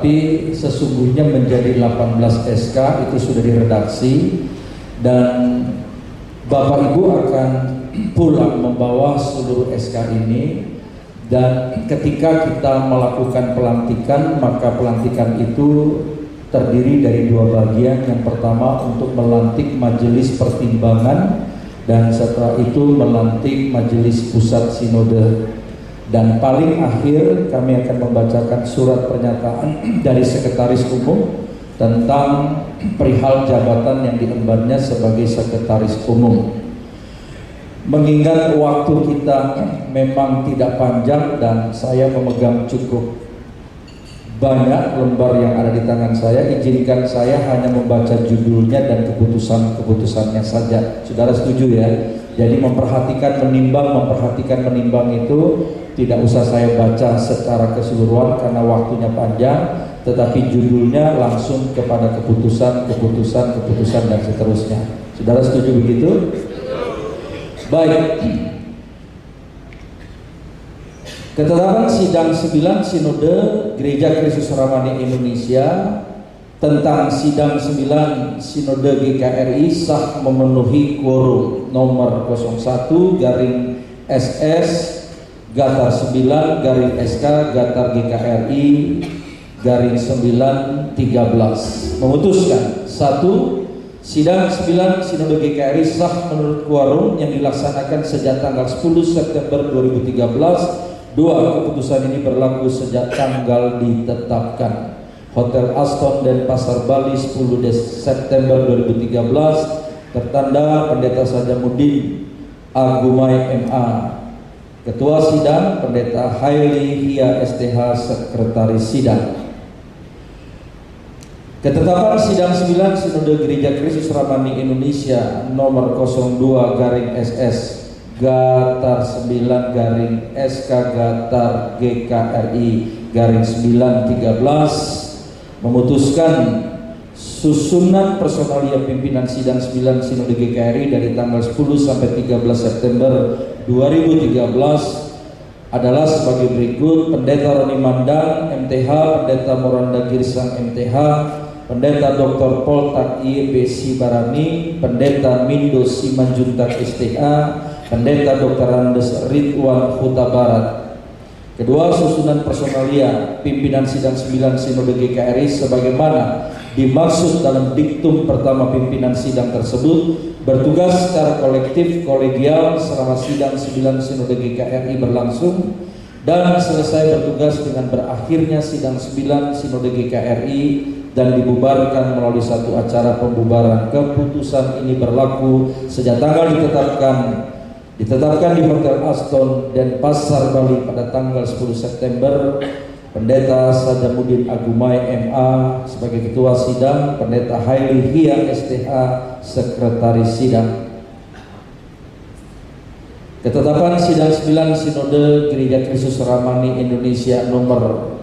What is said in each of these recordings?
Tapi sesungguhnya menjadi 18 SK itu sudah diredaksi dan Bapak Ibu akan pulang membawa seluruh SK ini, dan ketika kita melakukan pelantikan maka pelantikan itu terdiri dari dua bagian. Yang pertama untuk melantik majelis pertimbangan dan setelah itu melantik majelis pusat sinode. Dan paling akhir kami akan membacakan surat pernyataan dari Sekretaris Umum tentang perihal jabatan yang diembannya sebagai Sekretaris Umum. Mengingat waktu kita memang tidak panjang dan saya memegang cukup banyak lembar yang ada di tangan saya, izinkan saya hanya membaca judulnya dan keputusannya saja. Saudara setuju ya? Jadi memperhatikan menimbang itu tidak usah saya baca secara keseluruhan karena waktunya panjang, tetapi judulnya langsung kepada keputusan dan seterusnya. Saudara setuju begitu? Baik. Ketetapan sidang 9 Sinode Gereja Kristus Ramani Indonesia tentang sidang 9 Sinode GKRI sah memenuhi quorum nomor 01-SK-9-GKRI-913 memutuskan: 1. Sidang 9 Sinode GKRI sah menurut quorum yang dilaksanakan sejak tanggal 10 September 2013. 2. Keputusan ini berlaku sejak tanggal ditetapkan. Hotel Aston Denpasar Bali 10 September 2013. Tertanda Pendeta Sajamuddin Agumai MA. Ketua Sidang Pendeta Haili Hia STH Sekretaris Sidang. Ketetapan sidang 9 Sinode Gereja Kristus Ramani Indonesia nomor 02/SS Gatar 9 SK Gatar GKRI /913 memutuskan susunan personalia pimpinan sidang 9 Sinode GKRI dari tanggal 10 sampai 13 September 2013 adalah sebagai berikut: Pendeta Roni Mandang MTH, Pendeta Moranda Girsang MTH, Pendeta Dr. Paul Taki BC Barani, Pendeta Mindo Simanjuntak STH, Pendeta Dr. Andes Ridwan Huta Barat. Kedua, susunan personalia pimpinan sidang 9 Sinode GKRI sebagaimana dimaksud dalam diktum pertama pimpinan sidang tersebut bertugas secara kolektif kolegial selama sidang 9 Sinode GKRI berlangsung dan selesai bertugas dengan berakhirnya sidang 9 Sinode GKRI dan dibubarkan melalui satu acara pembubaran. Keputusan ini berlaku sejak tanggal ditetapkan di Hotel Aston Denpasar Bali pada tanggal 10 September. Pendeta Sajamuddin Agumai MA sebagai Ketua Sidang, Pendeta Haili Hia STH Sekretaris Sidang. Ketetapan sidang 9 Sinode Gereja Kristus Ramani Indonesia nomor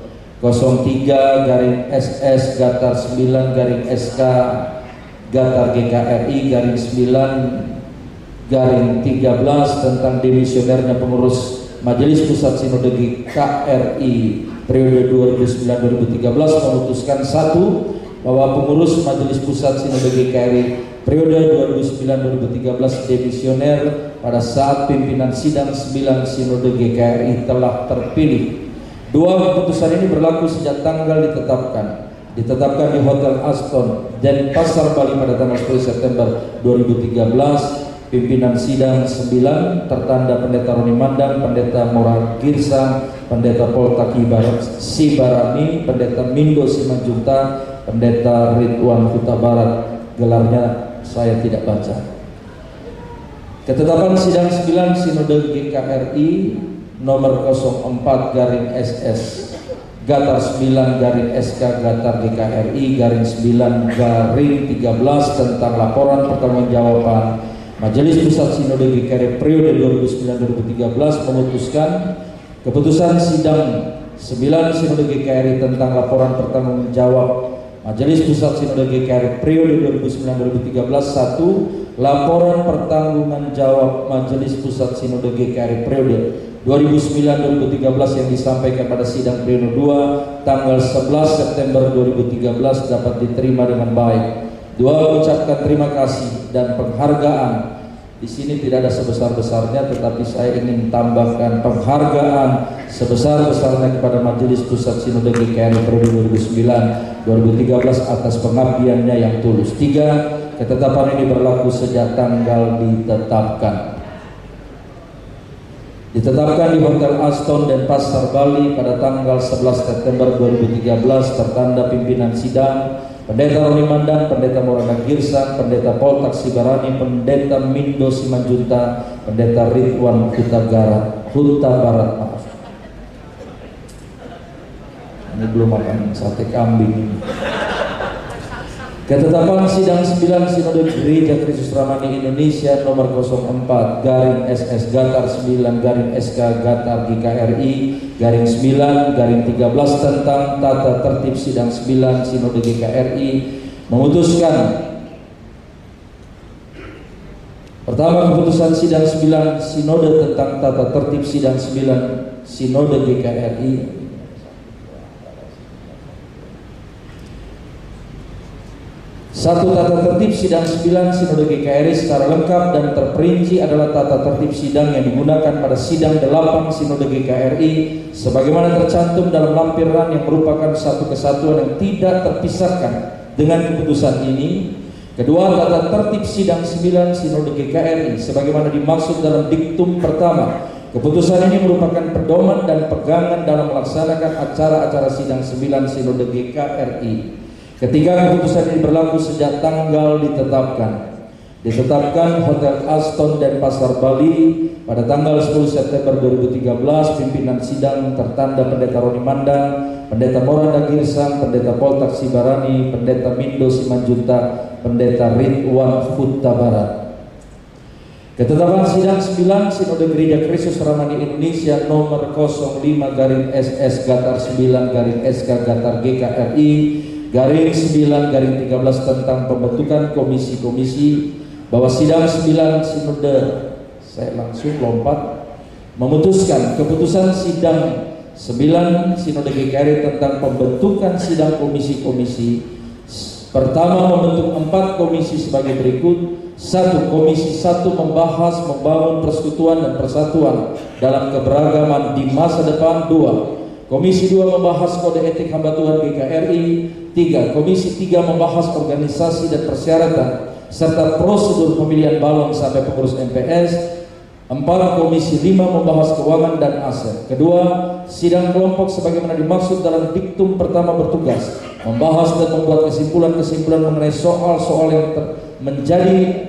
03/SS Gatar 9-SK Gatar GKRI /9-13 tentang demisionernya pengurus Majelis Pusat Sinode GKRI periode 2009-2013 memutuskan: 1. Bahwa pengurus Majelis Pusat Sinode GKRI periode 2009-2013 demisioner pada saat pimpinan sidang 9 Sinode GKRI telah terpilih. 2. Keputusan ini berlaku sejak tanggal ditetapkan di Hotel Aston Denpasar Bali pada tanggal 10 September 2013. Pimpinan sidang 9 tertanda Pendeta Roni Mandang, Pendeta Moral Girsang, Pendeta Paul Taki Sibarani, Pendeta Mindo Simanjunta, Pendeta Ridwan Huta Barat. Gelarnya saya tidak baca. Ketetapan sidang 9 Sinode GKRI nomor 04/SS Gatar 9-SK Gatar GKRI /9-13 tentang laporan pertanggungjawaban Majelis Pusat Sinode GKRI periode 2009-2013 memutuskan: keputusan sidang 9 Sinode GKRI tentang laporan pertanggungjawab Majelis Pusat Sinode GKRI periode 2009-2013. 1. Laporan pertanggungjawaban Majelis Pusat Sinode GKRI periode 2009-2013 yang disampaikan pada sidang pleno 2 tanggal 11 September 2013 dapat diterima dengan baik. 2. Mengucapkan terima kasih dan penghargaan. Di sini tidak ada sebesar-besarnya, tetapi saya ingin tambahkan penghargaan sebesar-besarnya kepada Majelis Pusat Sinode GKRI periode 2009-2013 atas pengabdiannya yang tulus. 3. Ketetapan ini berlaku sejak tanggal ditetapkan. Ditetapkan di Hotel Aston Denpasar, Bali pada tanggal 11 September 2013, tertanda pimpinan sidang Pendeta Roni Mandan, Pendeta Morana Girsang, Pendeta Poltak Sibarani, Pendeta Mindo Simanjunta, Pendeta Ridwan Huta Barat. Maaf. Ini belum makan sate kambing. Ketetapan sidang 9 Sinode Gereja Kristus Ramani Indonesia nomor 04 garing SS Gatar 9 garing SK Gatar GKRI garing 9 garing 13 tentang tata tertib sidang 9 Sinode GKRI memutuskan: pertama, keputusan sidang 9 Sinode tentang tata tertib sidang 9 Sinode GKRI. Satu, tata tertib sidang 9 Sinode GKRI secara lengkap dan terperinci adalah tata tertib sidang yang digunakan pada sidang 8 Sinode GKRI sebagaimana tercantum dalam lampiran yang merupakan satu kesatuan yang tidak terpisahkan dengan keputusan ini. Kedua, tata tertib sidang 9 Sinode GKRI sebagaimana dimaksud dalam diktum pertama. Keputusan ini merupakan pedoman dan pegangan dalam melaksanakan acara-acara sidang 9 Sinode GKRI. Ketiga, keputusan ini berlaku sejak tanggal ditetapkan. Ditetapkan Hotel Aston Denpasar, Bali pada tanggal 10 September 2013. Pimpinan sidang tertanda Pendeta Roni Mandan, Pendeta Morana Girsang, Pendeta Poltak Sibarani, Pendeta Mindo Simanjunta, Pendeta Ridwan Huta Barat. Ketetapan sidang 9 Sinode Gereja Kristus Ramani Indonesia nomor 05 garing SS Gatar 9 garing SK Gatar GKRI garing 9 garing 13 tentang pembentukan komisi-komisi bahwa sidang 9 Sinode, saya langsung lompat, memutuskan keputusan sidang 9 Sinode GKRI tentang pembentukan sidang komisi-komisi. Pertama, membentuk 4 komisi sebagai berikut. 1. Komisi 1 membahas membangun persekutuan dan persatuan dalam keberagaman di masa depan. 2. Komisi 2 membahas kode etik hamba Tuhan GKRI. 3. Komisi 3 membahas organisasi dan persyaratan serta prosedur pemilihan balon sampai pengurus MPS. 4. Komisi 5 membahas keuangan dan aset. Kedua, sidang kelompok sebagaimana dimaksud dalam diktum pertama bertugas membahas dan membuat kesimpulan-kesimpulan mengenai soal-soal yang menjadi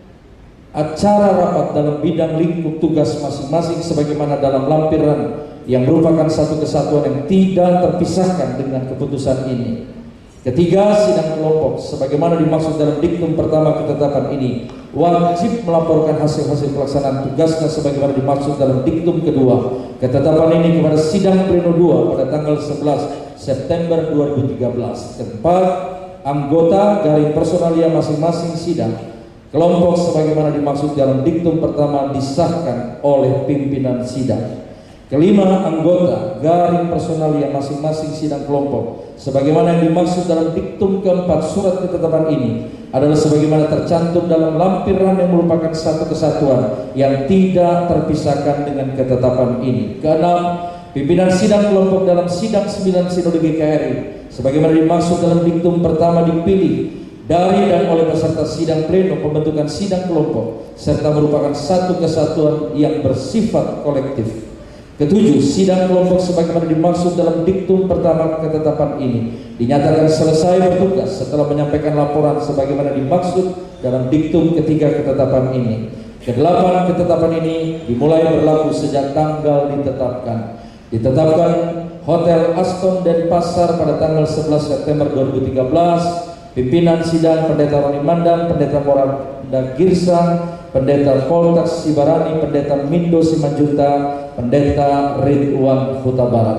acara rapat dalam bidang lingkup tugas masing-masing sebagaimana dalam lampiran yang merupakan satu kesatuan yang tidak terpisahkan dengan keputusan ini. Ketiga, sidang kelompok sebagaimana dimaksud dalam diktum pertama ketetapan ini wajib melaporkan hasil-hasil pelaksanaan tugasnya sebagaimana dimaksud dalam diktum kedua ketetapan ini kepada sidang pleno 2 pada tanggal 11 September 2013. Keempat, anggota garing personalia masing-masing sidang kelompok sebagaimana dimaksud dalam diktum pertama disahkan oleh pimpinan sidang. Kelima, anggota garing personalia masing-masing sidang kelompok sebagaimana yang dimaksud dalam diktum keempat surat ketetapan ini adalah sebagaimana tercantum dalam lampiran yang merupakan satu kesatuan yang tidak terpisahkan dengan ketetapan ini. Keenam, pimpinan sidang kelompok dalam sidang 9 Sinode GKRI sebagaimana dimaksud dalam diktum pertama dipilih dari dan oleh peserta sidang pleno pembentukan sidang kelompok serta merupakan satu kesatuan yang bersifat kolektif. Ketujuh, sidang kelompok sebagaimana dimaksud dalam diktum pertama ketetapan ini dinyatakan selesai bertugas setelah menyampaikan laporan sebagaimana dimaksud dalam diktum ketiga ketetapan ini. Kedelapan, ketetapan ini dimulai berlaku sejak tanggal ditetapkan. Ditetapkan Hotel Aston Denpasar pada tanggal 11 September 2013. Pimpinan sidang Pendeta Roni Mandan, Pendeta Morana Girsang, Pendeta Poltak Sibarani, Pendeta Mindo Simanjunta, Pendeta Ridwan Huta Barat.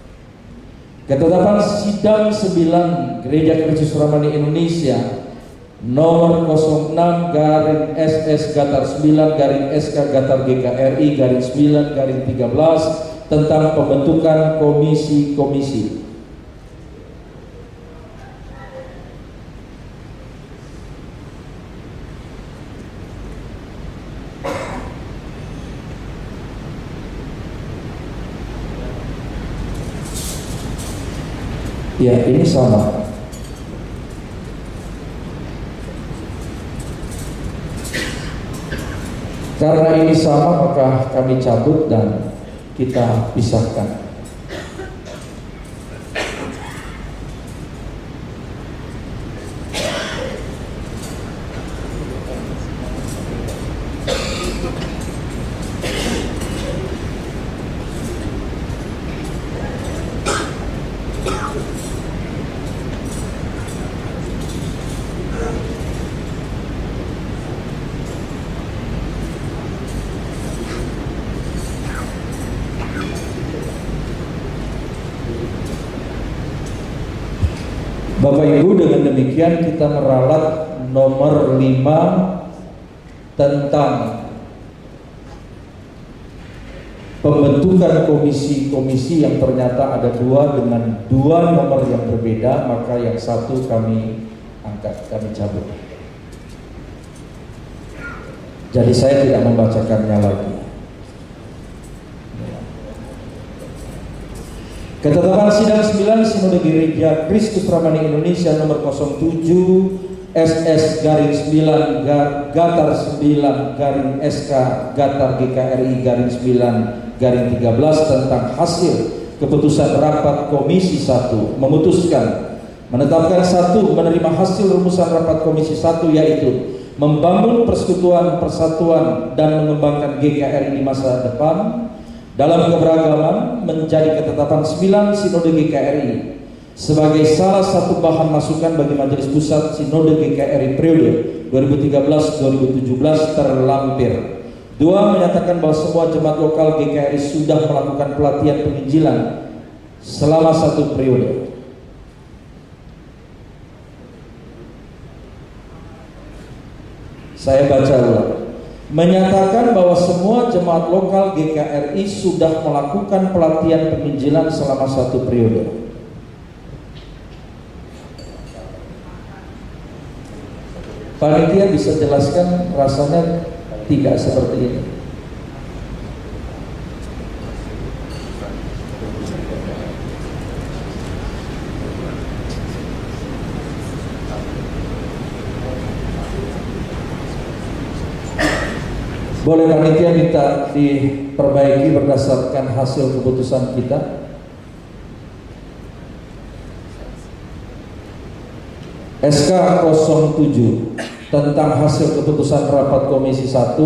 Ketetapan sidang 9 Gereja Kristus Ramani Indonesia nomor 06 garing SS gatar 9 garing SK gatar GKRI garing 9 garing 13 tentang pembentukan komisi-komisi. Ya, ini sama. Karena ini sama, maka kami cabut dan kita pisahkan. Bapak Ibu, dengan demikian kita meralat nomor 5 tentang pembentukan komisi-komisi yang ternyata ada 2 dengan 2 nomor yang berbeda, maka yang satu kami angkat, kami cabut. Jadi saya tidak membacakannya lagi. Ketetapan sidang 9 Sinode Gereja Kristus Ramani Indonesia nomor 07 SS garing 9 gatar 9 garing SK gatar GKRI garing 9 garing 13 tentang hasil keputusan rapat Komisi 1 memutuskan menetapkan 1. Menerima hasil rumusan rapat Komisi 1, yaitu membangun persekutuan, persatuan dan mengembangkan GKRI di masa depan dalam keberagaman, menjadi ketetapan 9 Sinode GKRI sebagai salah satu bahan masukan bagi Majelis Pusat Sinode GKRI periode 2013-2017 terlampir. 2. Menyatakan bahwa semua jemaat lokal GKRI sudah melakukan pelatihan penginjilan selama 1 periode. Saya baca ulang. Menyatakan bahwa semua jemaat lokal GKRI sudah melakukan pelatihan penginjilan selama 1 periode. Panitia bisa jelaskan, rasanya tidak seperti ini. Boleh panitia minta diperbaiki berdasarkan hasil keputusan kita. SK 07 tentang hasil keputusan rapat Komisi 1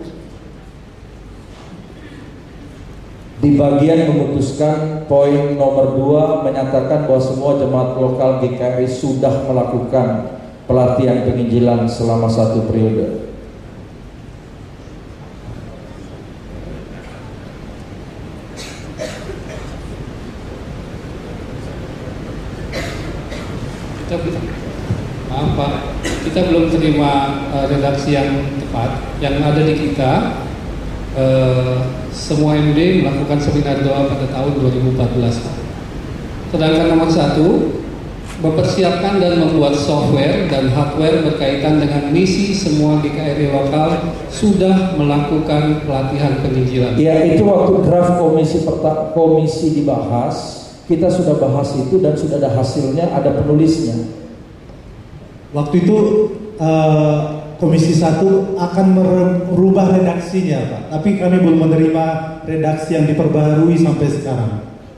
di bagian memutuskan poin nomor 2 menyatakan bahwa semua jemaat lokal GKRI sudah melakukan pelatihan penginjilan selama 1 periode. Maaf Pak, kita belum terima redaksi yang tepat. Yang ada di kita, semua MD melakukan seminar doa pada tahun 2014. Sedangkan nomor 1, mempersiapkan dan membuat software dan hardware berkaitan dengan misi semua GKRI lokal sudah melakukan pelatihan penginjilan. Ya, itu waktu draft komisi dibahas, kita sudah bahas itu dan sudah ada hasilnya, ada penulisnya. Waktu itu Komisi 1 akan merubah redaksinya, Pak. Tapi kami belum menerima redaksi yang diperbaharui sampai sekarang.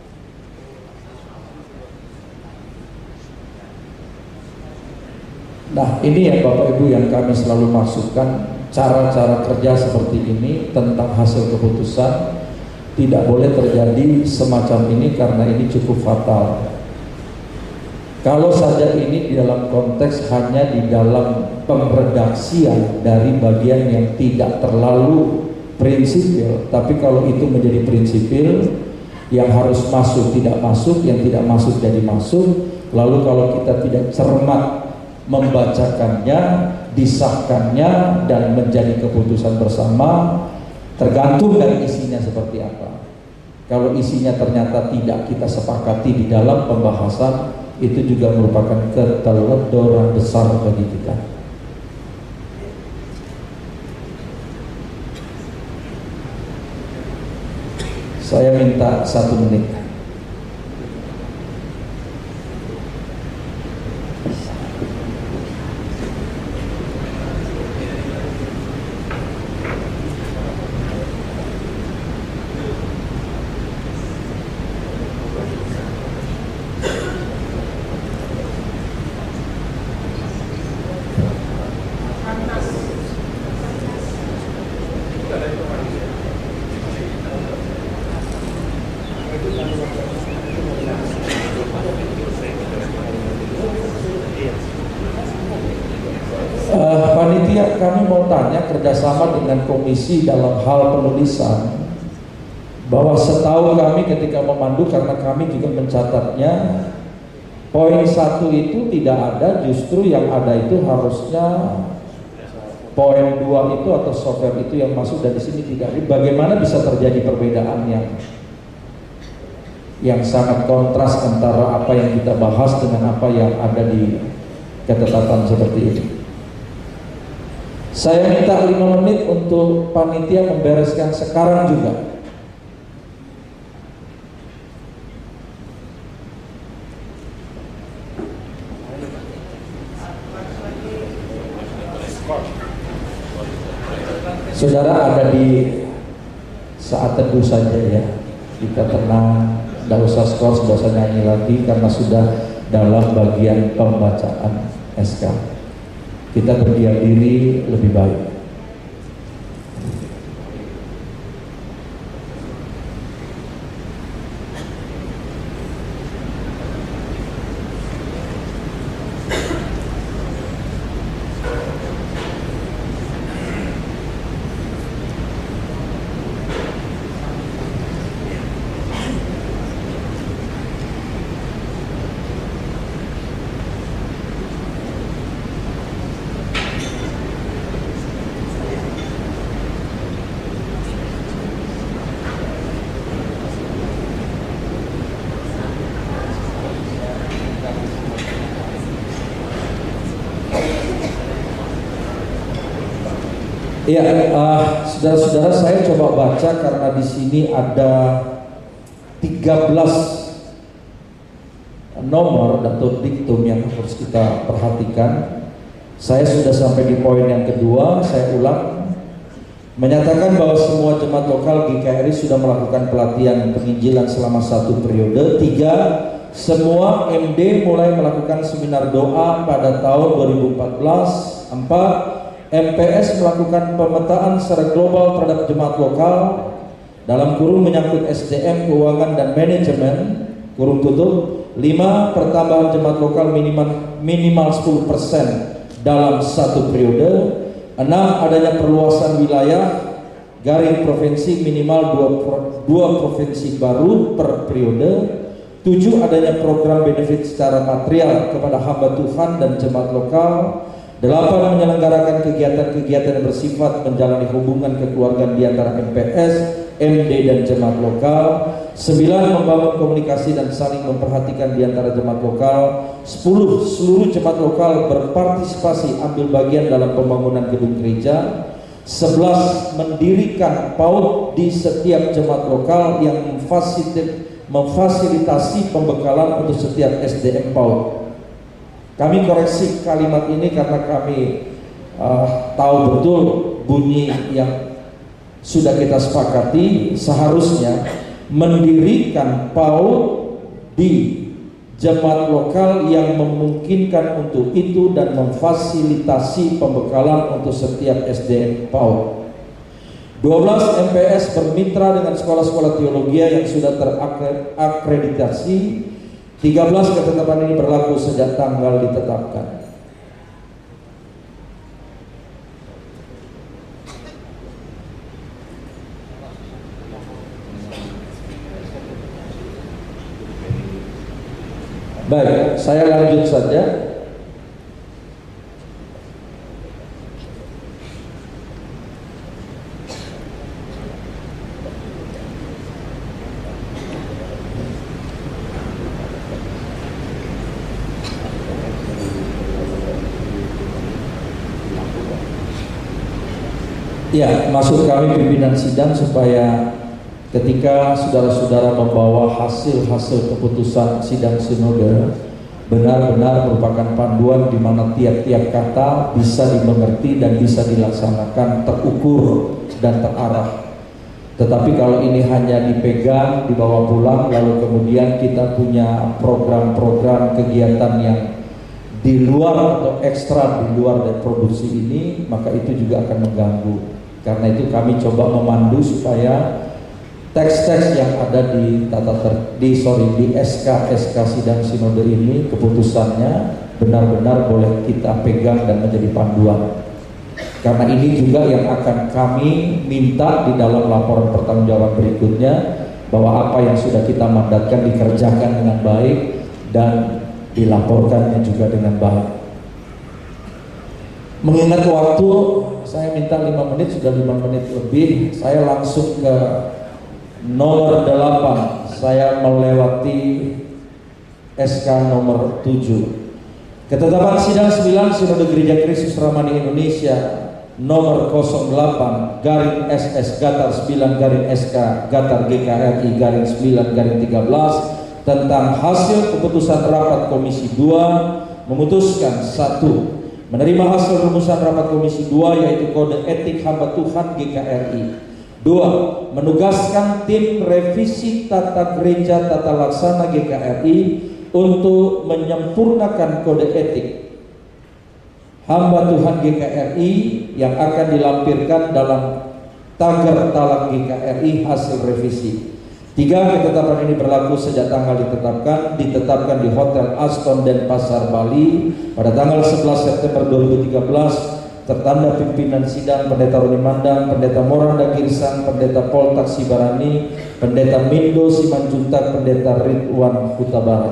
Nah, ini ya Bapak Ibu yang kami selalu masukkan, cara-cara kerja seperti ini tentang hasil keputusan tidak boleh terjadi semacam ini karena ini cukup fatal. Kalau saja ini di dalam konteks hanya di dalam pemredaksian dari bagian yang tidak terlalu prinsipil, tapi kalau itu menjadi prinsipil, yang harus masuk tidak masuk, yang tidak masuk jadi masuk, lalu kalau kita tidak cermat membacakannya, disahkannya, dan menjadi keputusan bersama tergantung dari isinya seperti apa. Kalau isinya ternyata tidak kita sepakati di dalam pembahasan, itu juga merupakan keteledoran besar bagi kita. Saya minta 1 menit. Panitia, kami mau tanya kerjasama dengan komisi dalam hal penulisan, bahwa setahu kami ketika memandu, karena kami juga mencatatnya, poin 1 itu tidak ada, justru yang ada itu harusnya poin 2 itu atau software itu yang masuk, dan di sini tidak. Bagaimana bisa terjadi perbedaan yang sangat kontras antara apa yang kita bahas dengan apa yang ada di ketetapan seperti ini? Saya minta 5 menit untuk panitia membereskan sekarang juga. Saudara ada di saat teduh saja ya, kita tenang, tidak usah skor, tidak usah nyanyi lagi karena sudah dalam bagian pembacaan SK. Kita berdiam diri lebih baik. Iya, saudara-saudara, saya coba baca karena di sini ada 13 nomor atau diktum yang harus kita perhatikan. Saya sudah sampai di poin yang kedua. Saya ulang, menyatakan bahwa semua jemaat lokal GKRI sudah melakukan pelatihan penginjilan selama 1 periode. 3, semua MD mulai melakukan seminar doa pada tahun 2014. 4, MPS melakukan pemetaan secara global terhadap jemaat lokal dalam kurung menyangkut SDM, keuangan, dan manajemen, kurung tutup. 5, pertambahan jemaat lokal minimal 10% dalam 1 periode. 6, adanya perluasan wilayah garing provinsi minimal 2 provinsi baru per periode. 7, adanya program benefit secara material kepada hamba Tuhan dan jemaat lokal. 8, menyelenggarakan kegiatan-kegiatan yang bersifat menjalani hubungan kekeluargaan di antara MPS, MD, dan jemaat lokal. 9, membangun komunikasi dan saling memperhatikan di antara jemaat lokal. 10, seluruh jemaat lokal berpartisipasi ambil bagian dalam pembangunan gedung gereja. 11, mendirikan PAUD di setiap jemaat lokal yang memfasilitasi pembekalan untuk setiap SDM PAUD. Kami koreksi kalimat ini karena kami tahu betul bunyi yang sudah kita sepakati. Seharusnya mendirikan PAUD di jemaat lokal yang memungkinkan untuk itu dan memfasilitasi pembekalan untuk setiap SDM PAUD. 12, MPS bermitra dengan sekolah-sekolah teologi yang sudah terakreditasi. 13, ketetapan ini berlaku sejak tanggal ditetapkan. Baik, saya lanjut saja. Ya, maksud kami pimpinan sidang supaya ketika saudara-saudara membawa hasil-hasil keputusan sidang sinode benar-benar merupakan panduan di mana tiap-tiap kata bisa dimengerti dan bisa dilaksanakan terukur dan terarah. Tetapi kalau ini hanya dipegang, dibawa pulang, lalu kemudian kita punya program-program kegiatan yang di luar atau ekstra di luar dari produksi ini, maka itu juga akan mengganggu. Karena itu kami coba memandu supaya teks-teks yang ada di di SK sidang sinode ini, keputusannya benar-benar boleh kita pegang dan menjadi panduan. Karena ini juga yang akan kami minta di dalam laporan pertanggungjawaban berikutnya, bahwa apa yang sudah kita mandatkan dikerjakan dengan baik dan dilaporkannya juga dengan baik. Mengingat waktu, saya minta 5 menit, sudah 5 menit lebih. Saya langsung ke nomor 8. Saya melewati SK nomor 7. Ketetapan sidang 9 Sinode Gereja Kristus Ramani Indonesia nomor 08 garing SS gatar 9 garing SK gatar GKRI garing 9 garing 13 tentang hasil keputusan rapat Komisi 2 memutuskan: 1. Menerima hasil rumusan rapat Komisi 2 yaitu Kode Etik Hamba Tuhan GKRI. 2. Menugaskan tim revisi tata gereja tata laksana GKRI untuk menyempurnakan kode etik hamba Tuhan GKRI yang akan dilampirkan dalam tagar talak GKRI hasil revisi. 3. Ketetapan ini berlaku sejak tanggal ditetapkan di Hotel Aston Denpasar, Bali pada tanggal 11 September 2013. Tertanda pimpinan sidang Pendeta Roni Mandang, Pendeta Moranda Girsang, Pendeta Poltak Sibarani, Pendeta Mindo Simanjuntak, Pendeta Ridwan Huta Barat.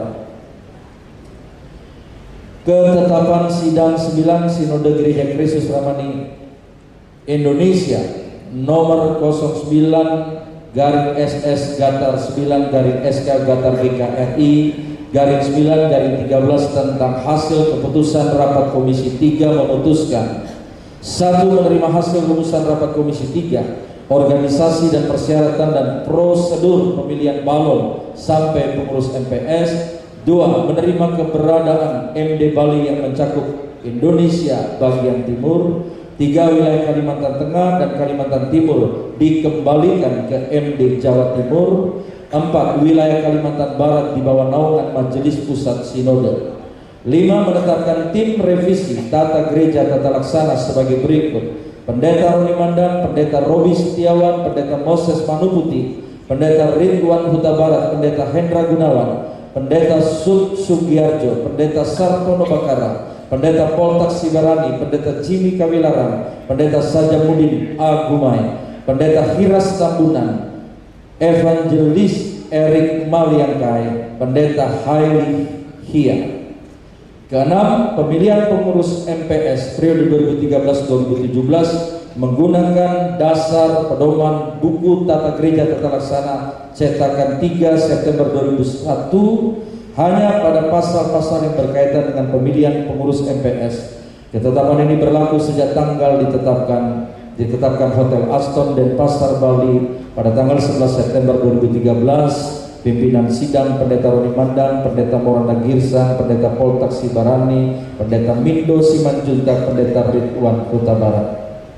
Ketetapan sidang 9 Sinode Gereja Kristus Ramani Indonesia nomor 09 garing SS gatar 9 garing SK gatar GKRI garing 9 garing 13 tentang hasil keputusan rapat Komisi 3 memutuskan: 1. Menerima hasil rumusan rapat Komisi 3 organisasi dan persyaratan dan prosedur pemilihan balon sampai pengurus MPS. 2. Menerima keberadaan MD Bali yang mencakup Indonesia bagian timur. 3. Wilayah Kalimantan Tengah dan Kalimantan Timur dikembalikan ke MD Jawa Timur. 4. Wilayah Kalimantan Barat di bawah naungan Majelis Pusat Sinode. 5. Menetapkan tim revisi tata gereja tata laksana sebagai berikut: Pendeta Roni Mandang, Pendeta Robi Setiawan, Pendeta Moses Manuputi, Pendeta Ridwan Huta Barat, Pendeta Hendra Gunawan, Pendeta Sugiarjo, Pendeta Sartono Bakara, Pendeta Poltak Sibarani, Pendeta Jimmy Kawilaran, Pendeta Sajamudin Agumai, Pendeta Hiras Tambunan, Evangelis Erik Maliangkai, Pendeta Haili Hia. 6. Pemilihan pengurus MPS periode 2013-2017 menggunakan dasar pedoman buku tata gereja tata laksana cetakan 3 September 2001 hanya pada pasal-pasal yang berkaitan dengan pemilihan pengurus MPS. Ketetapan ini berlaku sejak tanggal ditetapkan Hotel Aston Denpasar, Bali pada tanggal 11 September 2013. Pimpinan sidang Pendeta Roni Mandang, Pendeta Moranda Girsang, Pendeta Poltak Sibarani, Pendeta Mindo Simanjuntak, Pendeta Ridwan Huta Barat.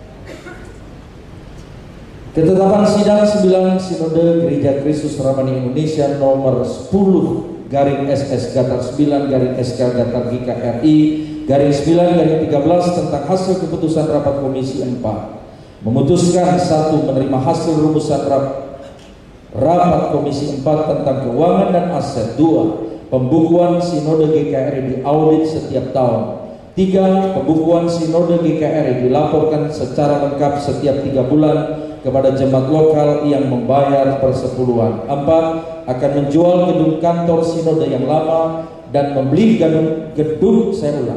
Ketetapan sidang 9 Sinode Gereja Kristus Ramani Indonesia nomor 10 garing SS gatar 9 garing SK gatar GKRI garing 9 garing 13 tentang hasil keputusan rapat Komisi 4 memutuskan: 1. Menerima hasil rumusan rapat Komisi 4 tentang keuangan dan aset. 2. Pembukuan Sinode GKRI diaudit setiap tahun. 3. Pembukuan Sinode GKRI dilaporkan secara lengkap setiap 3 bulan kepada jemaat lokal yang membayar persepuluhan. 4. Akan menjual gedung kantor Sinode yang lama dan membeli gedung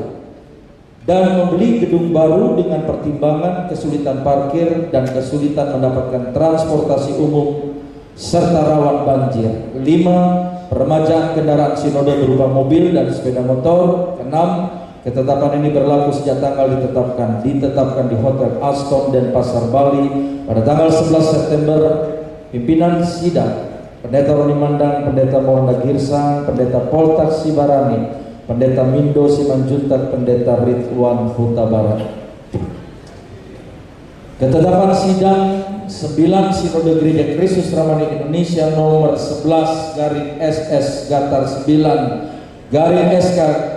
baru dengan pertimbangan kesulitan parkir dan kesulitan mendapatkan transportasi umum serta rawan banjir. 5. Peremajaan kendaraan Sinode berupa mobil dan sepeda motor. 6. Ketetapan ini berlaku sejak tanggal ditetapkan di Hotel Aston Denpasar Bali pada tanggal 11 September. Pimpinan sidang Pendeta Roni Mandang, Pendeta Moranda Girsang, Pendeta Poltak Sibarani, Pendeta Mindo Simanjuntak, Pendeta Ridwan Huta Barat. Ketetapan sidang 9 Sinode Gereja Kristus Ramani Indonesia nomor 11 garing SS gatar 9 garing SK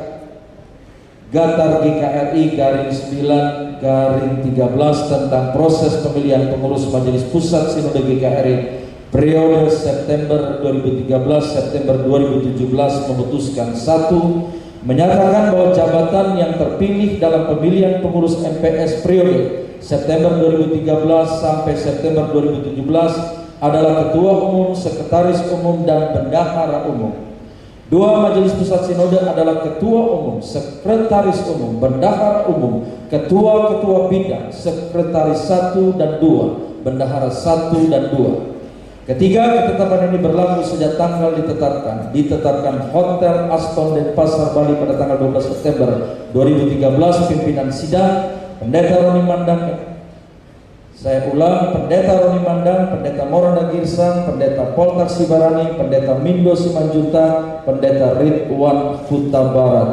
gatar GKRI garing 9 garing 13 tentang proses pemilihan pengurus Majelis Pusat Sinode GKRI periode September 2013 September 2017 memutuskan: 1. Menyatakan bahwa jabatan yang terpilih dalam pemilihan pengurus MPS periode September 2013 sampai September 2017 adalah Ketua Umum, Sekretaris Umum, dan Bendahara Umum. 2. Majelis Pusat Sinode adalah Ketua Umum, Sekretaris Umum, Bendahara Umum, Ketua-Ketua Bidang, Sekretaris 1 dan 2, Bendahara 1 dan 2. Ketiga, ketetapan ini berlaku sejak tanggal ditetapkan Hotel Aston Denpasar Bali pada tanggal 12 September 2013. Pimpinan sidang Pendeta Roni Mandang, saya ulang, Pendeta Roni Mandang, Pendeta Moranda Girsang, Pendeta Poltak Sibarani, Pendeta Mindo Simanjuntak, Pendeta Ridwan Huta Barat.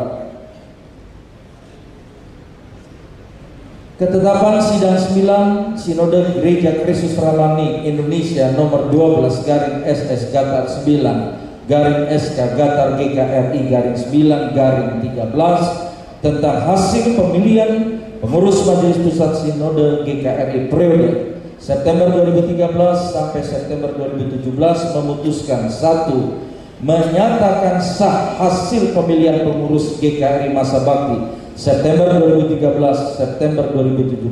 Ketetapan sidang 9 Sinode Gereja Kristus Ramani Indonesia nomor 12 garing SS gatar 9 garing SK gatar GKRI garing 9 garing 13 tentang hasil pemilihan pengurus Majelis Pusat Sinode GKRI periode September 2013 sampai September 2017 memutuskan: 1. Menyatakan sah hasil pemilihan pengurus GKRI masa bakti September 2013 September 2017.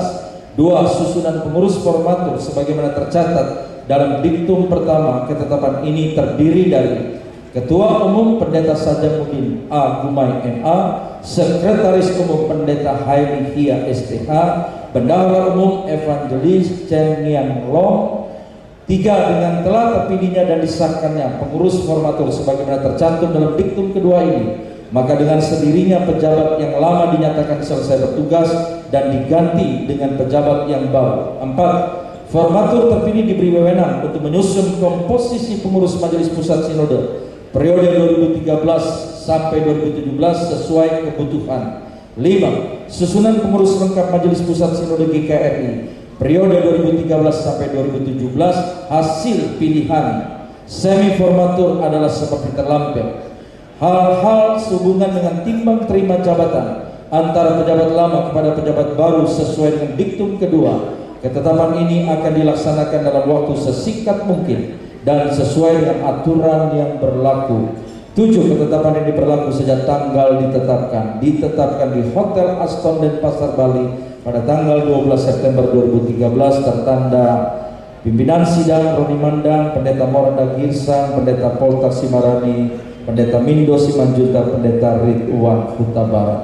2. Susunan pengurus formatur sebagaimana tercatat dalam diktum pertama. Ketetapan ini terdiri dari Ketua Umum Pendeta Sajamuddin A. Gumai MA, Sekretaris Umum Pendeta Hairi Hia STH, Bendahara Umum Evangelis Chen Niang Long. 3. Dengan telah terpilihnya dan disahkannya pengurus formatur sebagaimana tercantum dalam diktum kedua ini, maka dengan sendirinya pejabat yang lama dinyatakan selesai bertugas dan diganti dengan pejabat yang baru. 4. Formatur terpilih diberi wewenang untuk menyusun komposisi pengurus Majelis Pusat Sinode periode 2013 sampai 2017 sesuai kebutuhan. 5. Susunan pengurus lengkap Majelis Pusat Sinode GKRI periode 2013 sampai 2017 hasil pilihan semi formatur adalah seperti terlampir. Hal-hal sehubungan dengan timbang terima jabatan antara pejabat lama kepada pejabat baru sesuai dengan diktum kedua. Ketetapan ini akan dilaksanakan dalam waktu sesingkat mungkin dan sesuai dengan aturan yang berlaku. 7. Ketetapan ini berlaku sejak tanggal ditetapkan di Hotel Aston Denpasar Bali pada tanggal 12 September 2013. Tertanda pimpinan sidang Roni Mandang, Pendeta Moranda Girsang, Pendeta Poltak Simarani, Pendeta Mindo Simanjuntak, Pendeta Ridwan Huta Barat.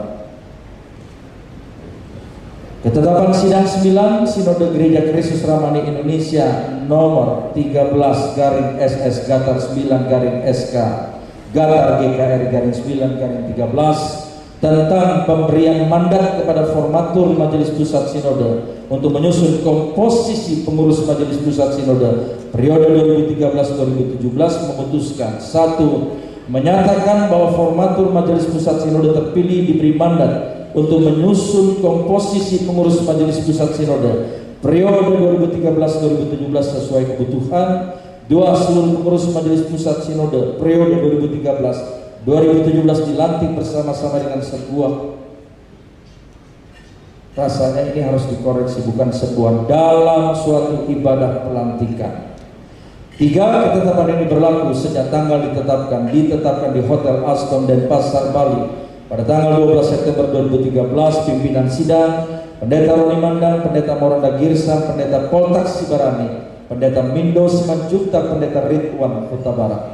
Ketetapan sidang 9 Sinode Gereja Kristus Ramani Indonesia nomor 13 garing SS gatar 9 garing SK gatar GKRI garing 9 garing 13 tentang pemberian mandat kepada formatur Majelis Pusat Sinode untuk menyusun komposisi pengurus Majelis Pusat Sinode periode 2013-2017 memutuskan: 1. Menyatakan bahwa formatur Majelis Pusat Sinode terpilih diberi mandat untuk menyusun komposisi pengurus Majelis Pusat Sinode periode 2013-2017 sesuai kebutuhan. 2. Seluruh pengurus Majelis Pusat Sinode periode 2013-2017 dilantik bersama-sama dengan sebuah, rasanya ini harus dikoreksi, bukan sebuah, dalam suatu ibadah pelantikan. 3. Ketetapan ini berlaku sejak tanggal ditetapkan di Hotel Aston Denpasar Bali pada tanggal 12 September 2013. Pimpinan sidang Pendeta Roni Mandang, Pendeta Moranda Girsang, Pendeta Poltak Sibarani, Pendeta Mindo Simanjuntak, Pendeta Ridwan Huta Barat.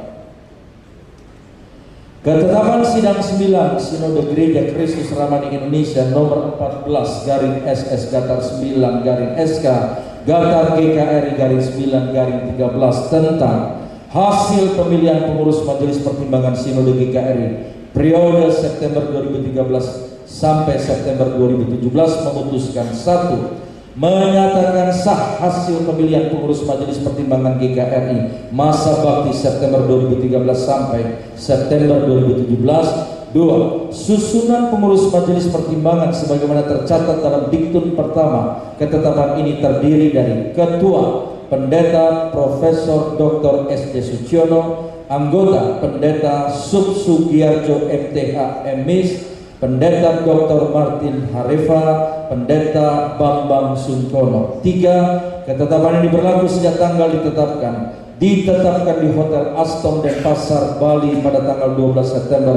Ketetapan sidang 9 Sinode Gereja Kristus Ramani Indonesia nomor 14 garing SS gatar 9 garing SK gatar GKRI garing 9 garing 13 tentang hasil pemilihan pengurus Majelis Pertimbangan Sinode GKRI periode September 2013 sampai September 2017 memutuskan: 1. Menyatakan sah hasil pemilihan pengurus Majelis Pertimbangan GKRI masa bakti September 2013 sampai September 2017. 2. Susunan pengurus Majelis Pertimbangan sebagaimana tercatat dalam diktun pertama ketetapan ini terdiri dari Ketua Pendeta Profesor Dr. S.D. Suciono, anggota Pendeta Sugiyarjo MTH MIS, Pendeta Dr. Martin Harefa, Pendeta Bambang Sungkono. 3. Ketetapan ini berlaku sejak tanggal ditetapkan di Hotel Aston Denpasar, Bali pada tanggal 12 September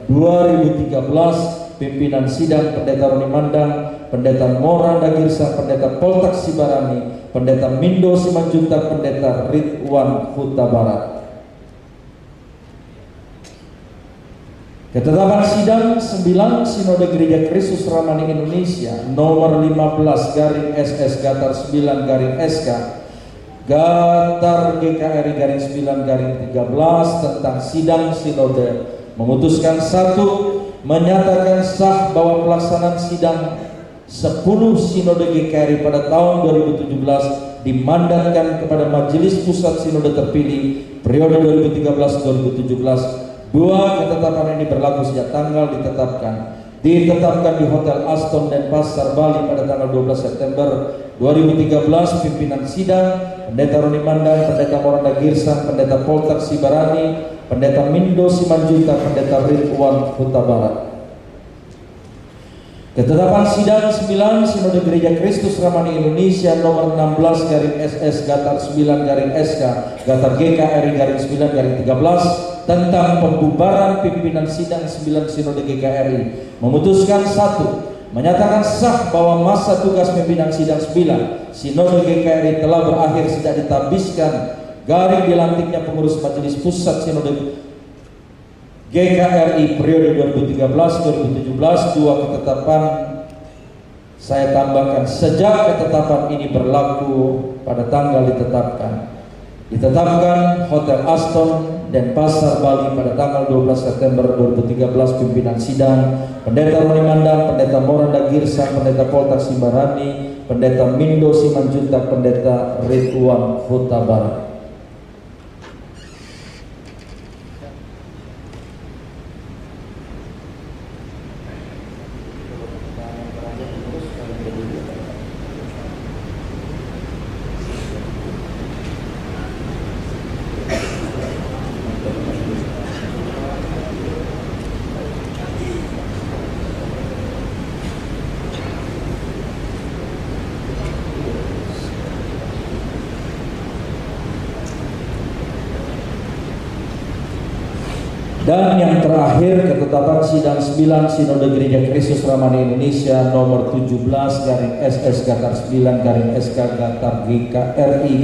2013. Pimpinan sidang Pendeta Roni Mandang, Pendeta Mora Dagirsa, Pendeta Poltak Sibarani, Pendeta Mindo Simanjuntak, Pendeta Ridwan Huta Barat. Ketetapan sidang 9 Sinode Gereja Kristus Ramani Indonesia nomor 15/SS-9-SK Gatar GKRI _9-13 tentang sidang sinode memutuskan: 1. Menyatakan sah bahwa pelaksanaan sidang 10 Sinode GKRI pada tahun 2017 dimandatkan kepada Majelis Pusat Sinode terpilih periode 2013-2017. 2. Ketetapan ini berlaku sejak tanggal ditetapkan di Hotel Aston Denpasar, Bali pada tanggal 12 September 2013. Pimpinan sidang Pendeta Roni Mandang, Pendeta Moranda Girsang, Pendeta Poltak Sibarani, Pendeta Mindo Simanjuntak, Pendeta Ridwan Huta Barat. Ketetapan sidang 9 Sinode Gereja Kristus Ramani Indonesia nomor 16/SS-9-SK Gatar GKRI _9-13 tentang pembubaran pimpinan sidang 9 Sinode GKRI memutuskan: 1. Menyatakan sah bahwa masa tugas pimpinan sidang 9 Sinode GKRI telah berakhir sejak ditabiskan garing dilantiknya pengurus Majelis Pusat Sinode GKRI periode 2013-2017. 2. Ketetapan saya tambahkan: sejak ketetapan ini berlaku pada tanggal ditetapkan Hotel Aston Denpasar, Bali pada tanggal 12 September 2013. Pimpinan sidang Pendeta Roni Mandang, Pendeta Moranda Girsang, Pendeta Poltak Sibarani, Pendeta Mindo Simanjuntak, Pendeta Ridwan Huta Barat. Dan yang terakhir, ketetapan sidang 9 Sinode Gereja Kristus Ramani Indonesia nomor 17/SS-9-SK Gatar GKRI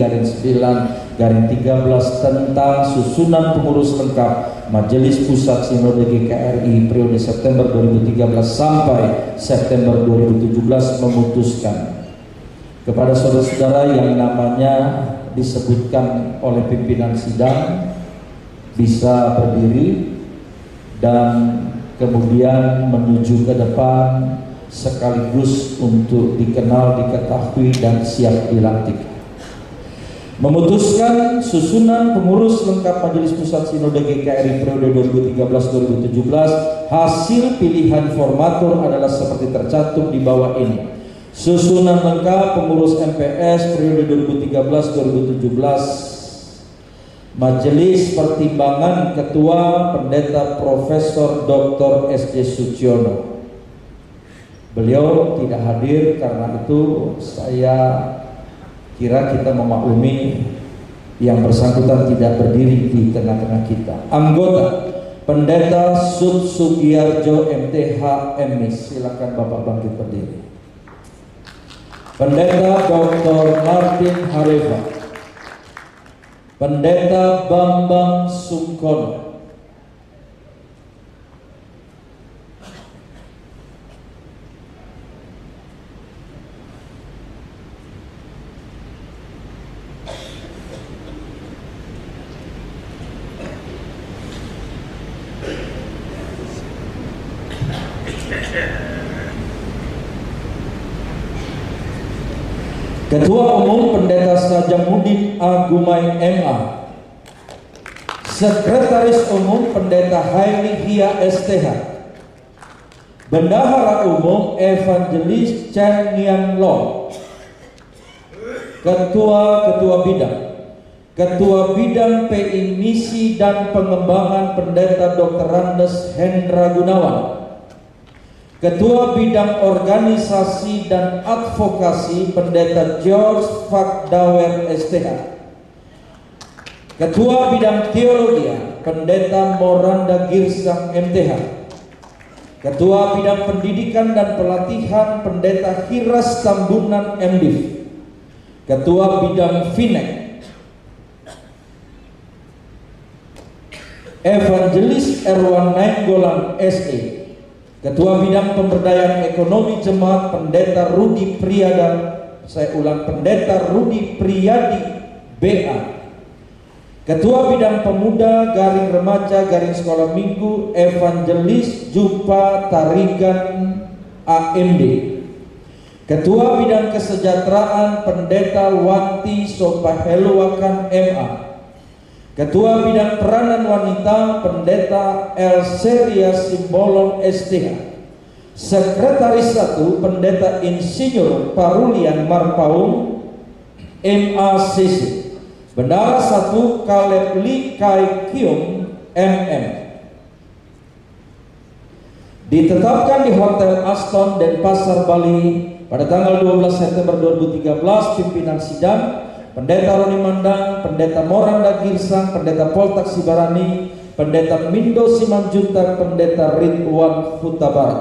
_9-13 tentang susunan pengurus lengkap Majelis Pusat Sinode GKRI periode September 2013 sampai September 2017 memutuskan kepada saudara-saudara yang namanya disebutkan oleh pimpinan sidang bisa berdiri dan kemudian menuju ke depan sekaligus untuk dikenal, diketahui dan siap dilantik. Memutuskan susunan pengurus lengkap Majelis Pusat Sinode GKRI periode 2013-2017. Hasil pilihan formatur adalah seperti tercantum di bawah ini. Susunan lengkap pengurus MPS periode 2013-2017. Majelis Pertimbangan Ketua Pendeta Profesor Dr. S.D. Suciono. Beliau tidak hadir, karena itu saya kira kita memaklumi yang bersangkutan tidak berdiri di tengah-tengah kita. Anggota Pendeta Sugiyarjo MTH MIS, silakan Bapak bangkit berdiri. Pendeta Dr. Martin Harefa, Pendeta Bambang Sungkono, Ketua Umum Pendeta Sajamuddin Agumai MA. Sekretaris Umum Pendeta Haili Hia STH. Bendahara Umum Evangelis Chen Nian Long. Ketua Bidang. Ketua Bidang PI Misi dan Pengembangan Pendeta Dr. Randes Hendra Gunawan. Ketua Bidang Organisasi dan Advokasi Pendeta George Fakdawer STH. Ketua Bidang Teologi Pendeta Moranda Girsang MTH. Ketua Bidang Pendidikan dan Pelatihan Pendeta Hiras Tambunan MDiv. Ketua Bidang Finek Evangelis Erwan Nainggolan SE. Ketua Bidang Pemberdayaan Ekonomi Jemaat Pendeta Rudi Pendeta Rudi Priyadi BA. Ketua Bidang Pemuda Garing Remaja Garing Sekolah Minggu Evangelis Jupa Tarigan AMD. Ketua Bidang Kesejahteraan Pendeta Wanti Sopaheluakan MA. Ketua Bidang Peranan Wanita Pendeta Elseria Simbolon STH. Sekretaris 1 Pendeta Insinyur Parulian Marpaung MACC. Bendahara 1 Kaleb Li Kai Kium MM. Ditetapkan di Hotel Aston Denpasar Bali pada tanggal 12 September 2013. Pimpinan sidang Pendeta Roni Mandang, Pendeta Moranda Girsang, Pendeta Poltak Sibarani, Pendeta Mindo Simanjuntak, Pendeta Ridwan Huta Barat.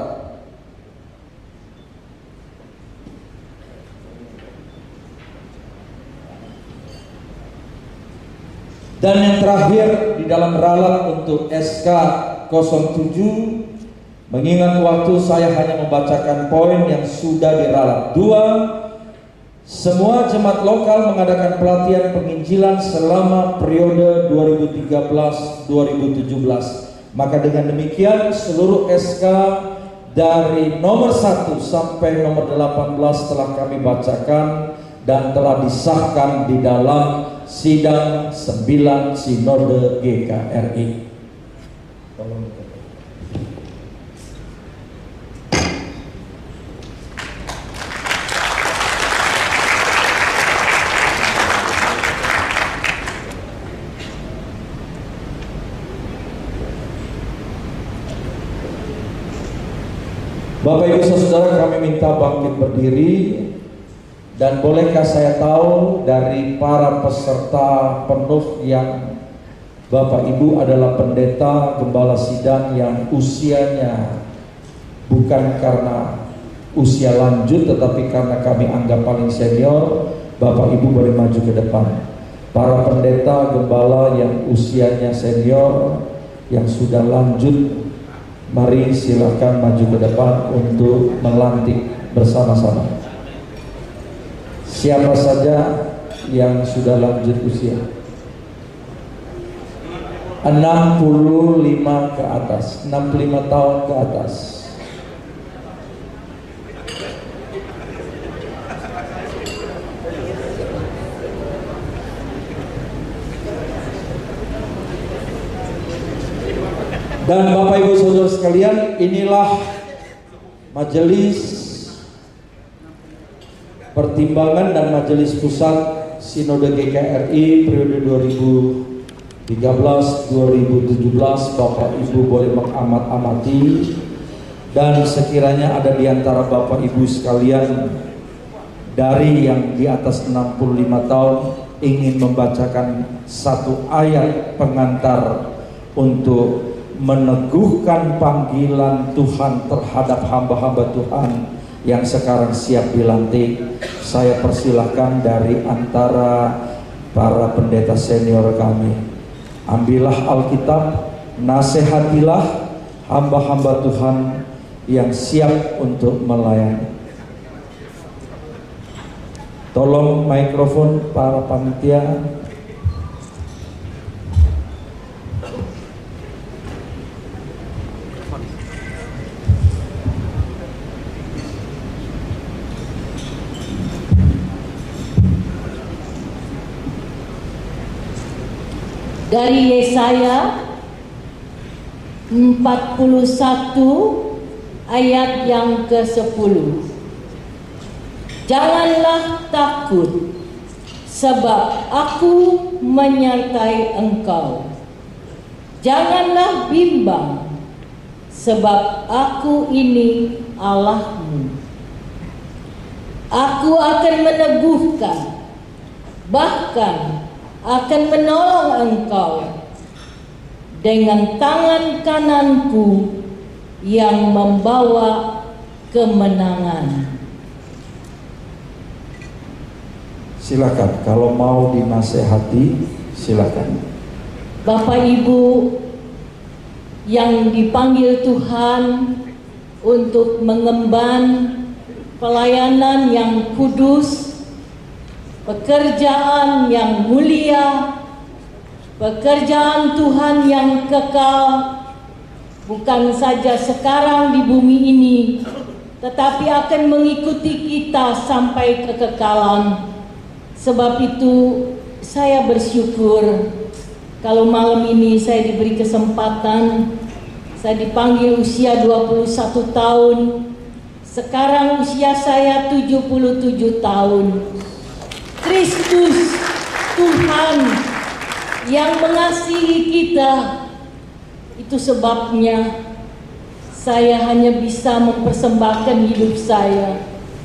Dan yang terakhir di dalam ralat untuk SK 07, mengingat waktu saya hanya membacakan poin yang sudah diralat. 2. Semua jemaat lokal mengadakan pelatihan penginjilan selama periode 2013-2017. Maka dengan demikian seluruh SK dari nomor 1 sampai nomor 18 telah kami bacakan dan telah disahkan di dalam sidang 9 Sinode GKRI. Bapak Ibu Saudara, kami minta bangkit berdiri. Dan bolehkah saya tahu dari para peserta penuh yang Bapak Ibu adalah pendeta gembala sidang yang usianya bukan karena usia lanjut tetapi karena kami anggap paling senior. Bapak Ibu boleh maju ke depan. Para pendeta gembala yang usianya senior yang sudah lanjut, mari silakan maju ke depan untuk melantik bersama-sama. Siapa saja yang sudah lanjut usia? 65 ke atas, 65 tahun ke atas. Dan Bapak Ibu Saudara sekalian, inilah majelis pertimbangan dan majelis pusat Sinode GKRI periode 2013-2017. Bapak Ibu boleh mengamat-amati, dan sekiranya ada di antara Bapak Ibu sekalian dari yang di atas 65 tahun ingin membacakan satu ayat pengantar untuk meneguhkan panggilan Tuhan terhadap hamba-hamba Tuhan yang sekarang siap dilantik, saya persilahkan dari antara para pendeta senior kami. Ambillah Alkitab, nasihatilah hamba-hamba Tuhan yang siap untuk melayani. Tolong mikrofon para panitia. dari Yesaya 41 ayat yang ke-10. Janganlah takut, sebab aku menyertai engkau. Janganlah bimbang, sebab aku ini Allahmu. Aku akan meneguhkan, bahkan akan menolong engkau dengan tangan kananku yang membawa kemenangan. Silakan, kalau mau dinasehati, silakan. Bapak Ibu yang dipanggil Tuhan untuk mengemban pelayanan yang kudus, pekerjaan yang mulia, pekerjaan Tuhan yang kekal, bukan saja sekarang di bumi ini, tetapi akan mengikuti kita sampai kekekalan. Sebab itu saya bersyukur kalau malam ini saya diberi kesempatan. Saya dipanggil usia 21 tahun. Sekarang usia saya 77 tahun. Kristus Tuhan yang mengasihi kita, itu sebabnya saya hanya bisa mempersembahkan hidup saya.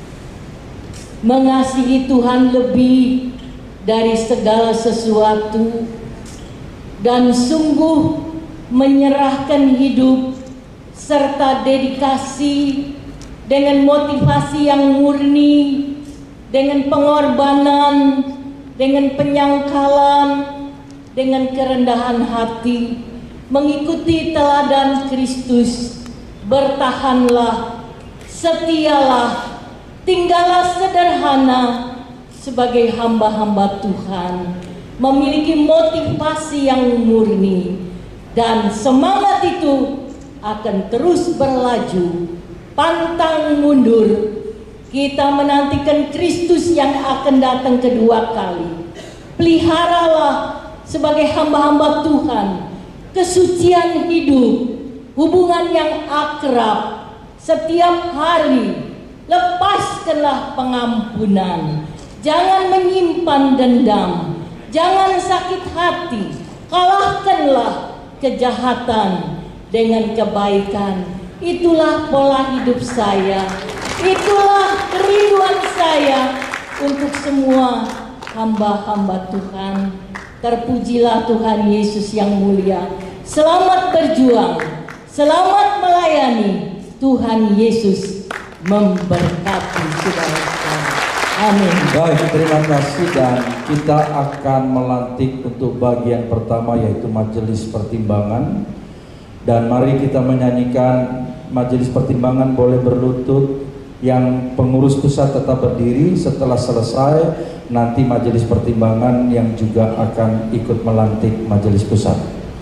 Mengasihi Tuhan lebih dari segala sesuatu, dan sungguh menyerahkan hidup serta dedikasi dengan motivasi yang murni, dengan pengorbanan, dengan penyangkalan, dengan kerendahan hati, mengikuti teladan Kristus. Bertahanlah, setialah, tinggallah sederhana sebagai hamba-hamba Tuhan, memiliki motivasi yang murni, dan semangat itu akan terus berlaju, pantang mundur. Kita menantikan Kristus yang akan datang kedua kali. Peliharalah sebagai hamba-hamba Tuhan kesucian hidup, hubungan yang akrab setiap hari. Lepaskanlah pengampunan, jangan menyimpan dendam, jangan sakit hati. Kalahkanlah kejahatan dengan kebaikan. Itulah pola hidup saya, itulah kerinduan saya untuk semua hamba-hamba Tuhan. Terpujilah Tuhan Yesus yang mulia. Selamat berjuang, selamat melayani. Tuhan Yesus memberkati saudara-saudara. Amin. Baik, terima kasih, dan kita akan melantik untuk bagian pertama, yaitu majelis pertimbangan. Dan mari kita menyanyikan majelis pertimbangan boleh berlutut. Yang pengurus pusat tetap berdiri. Setelah selesai, nanti majelis pertimbangan yang juga akan ikut melantik majelis pusat.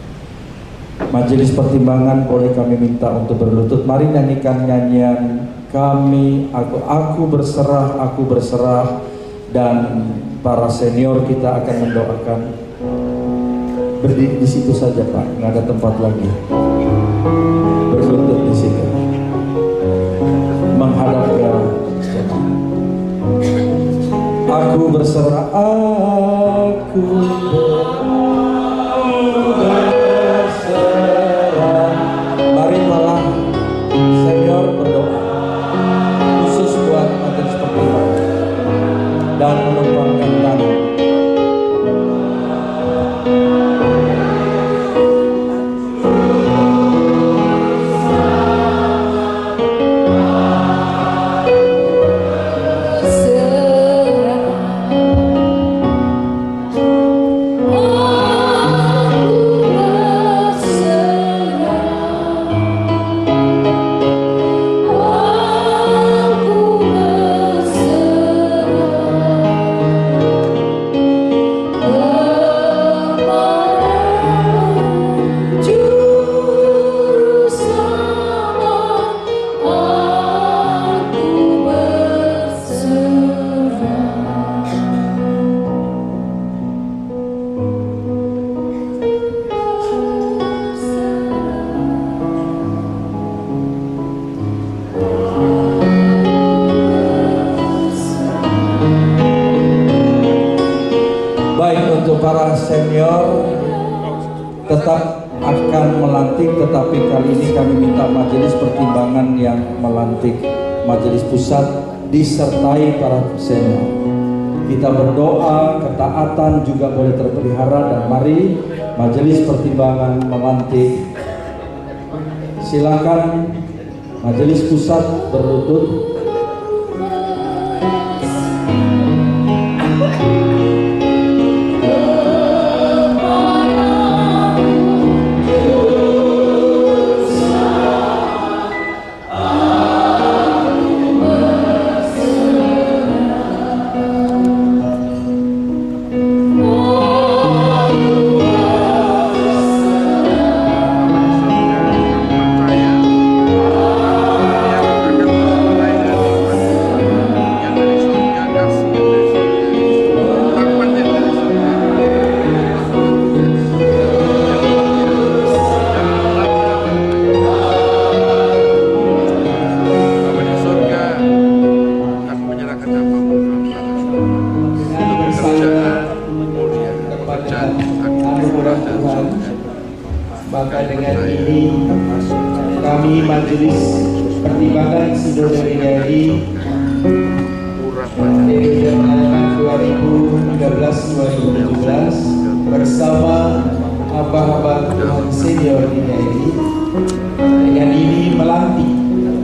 Majelis pertimbangan boleh kami minta untuk berlutut. Mari nyanyikan nyanyian kami, aku berserah, dan para senior kita akan mendoakan. Berdiri di situ saja Pak, nggak ada tempat lagi. Berlutut di situ, menghadap ke jemaat. Aku berserah, aku berserah. Mari malah senior berdoa khusus buat majelis pertimbangan dan menumpangkan tangan. tetapi kali ini kami minta majelis pertimbangan yang melantik majelis pusat disertai para senior. Kita berdoa, ketaatan juga boleh terpelihara, dan mari majelis pertimbangan melantik. Silakan majelis pusat berlutut. Maka dengan ini kami Majelis Pertimbangan Sinode RIAI periode pelayanan 2013-2017 bersama hamba-hamba Tuhan senior RIAI dengan ini melantik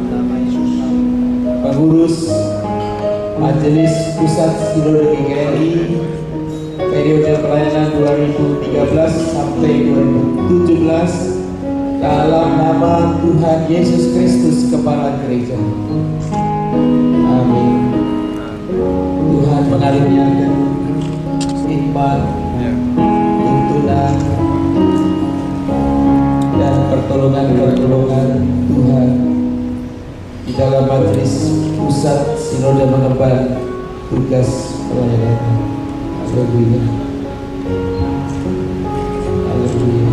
pengurus Majelis Pusat Sinode GKRI periode pelayanan 2013 sampai 2017 dalam nama Tuhan Yesus Kristus Kepala Gereja. Amin. Tuhan mengaruniakan hikmat, tuntunan, dan pertolongan Tuhan di dalam majelis pusat sinode mengemban tugas pelayanan. Haleluya. Haleluya.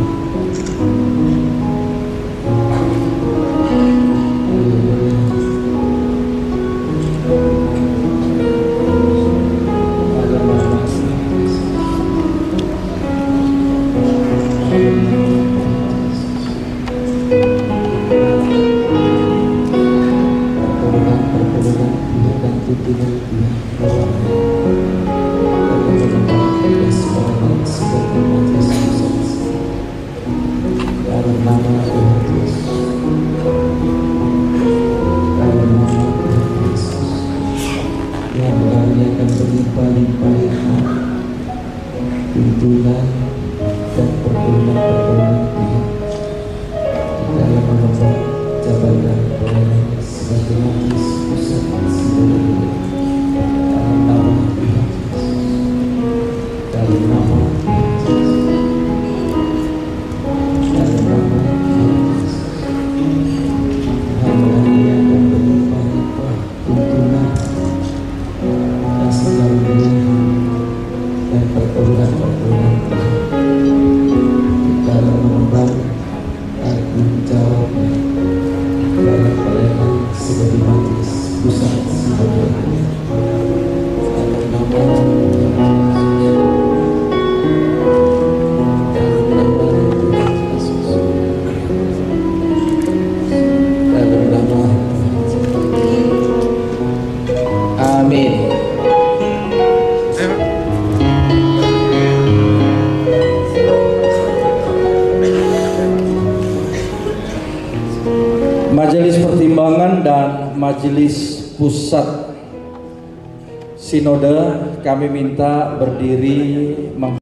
Tuntunan dan pertolongan Tuhan dalam mengemban jabatan pelayanan sebagai majelis pusat sinode dalam nama Tuhan Yesus, dalam nama Tuhan Yesus, dalam nama Tuhan Yesus. Hamba yang berlimpah-limpah tuntunan dan segala dan pertolongan dalam mengemban tanggung jawab dalam pelayanan sebagai majelis pusat sinode dalam nama Amin. Majelis Pertimbangan dan Majelis Pusat Sinode kami minta berdiri